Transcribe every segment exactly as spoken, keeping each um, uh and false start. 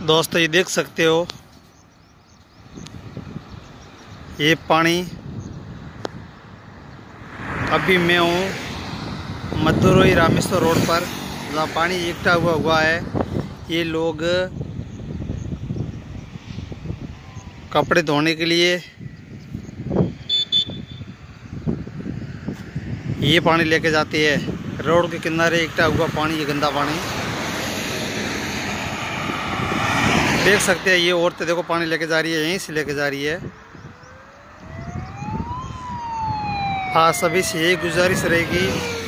दोस्तों ये देख सकते हो, ये पानी अभी मैं हूँ मदुरई रामेश्वर रोड पर, जहाँ पानी इकट्ठा हुआ हुआ है। ये लोग कपड़े धोने के लिए ये पानी लेके जाते हैं। रोड के किनारे इकट्ठा हुआ पानी, ये गंदा पानी देख सकते हैं। ये औरतें देखो पानी लेके जा रही है, यहीं से लेके जा रही है। हाँ, सभी से यही गुजारिश रहेगी,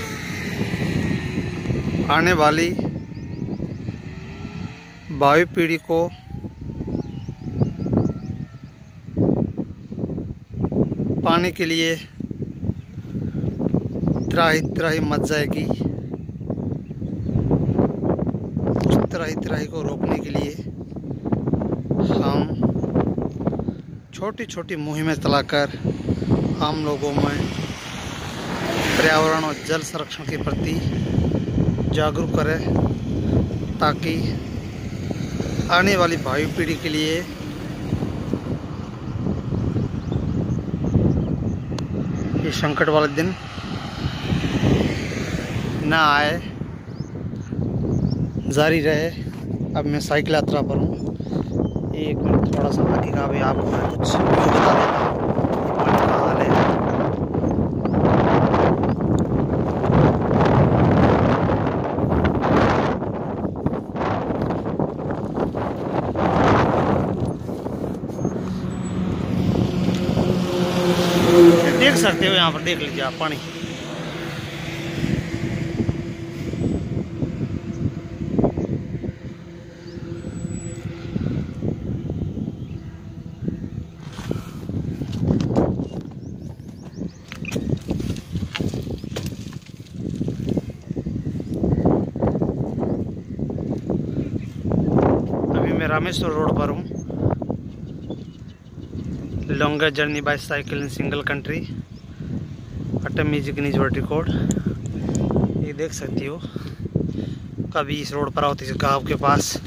आने वाली भावी पीढ़ी को पानी के लिए त्राही त्राही मच जाएगी। उस त्राही त्राही को रोकने के लिए हम छोटी छोटी मुहिमें चलाकर आम लोगों में पर्यावरण और जल संरक्षण के प्रति जागरूक करें, ताकि आने वाली भावी पीढ़ी के लिए ये संकट वाले दिन ना आए, जारी रहे। अब मैं साइकिल यात्रा पर हूँ। एक मिनट थोड़ा सा लगेगा, अभी आपको मैं कुछ व्यू बता देता हूँ पानी का हाल है। देख सकते हो, यहाँ पर देख लीजिए आप पानी। मैं रामेश्वर रोड पर हूँ। Longer journey by cycle in single country, autumn music in world record. ये देख सकती हो, कभी इस रोड पर आओ तो इस गाँव के पास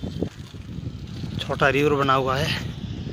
छोटा रिवर बना हुआ है।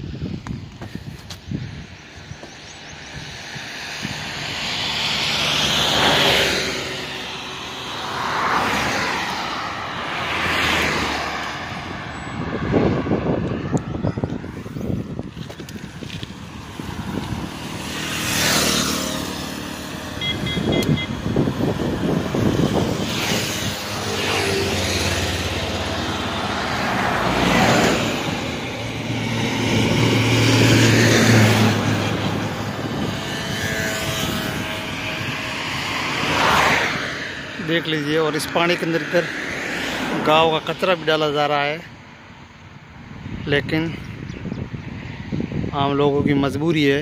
देख लीजिए, और इस पानी के अंदर इधर गांव का कचरा भी डाला जा रहा है, लेकिन आम लोगों की मजबूरी है।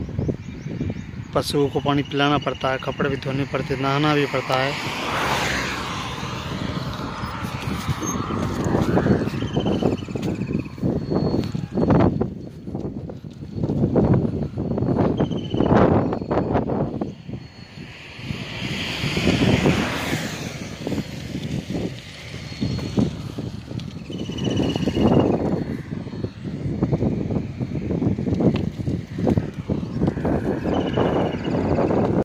पशुओं को पानी पिलाना पड़ता है, कपड़े भी धोने पड़ते, नहाना भी पड़ता है।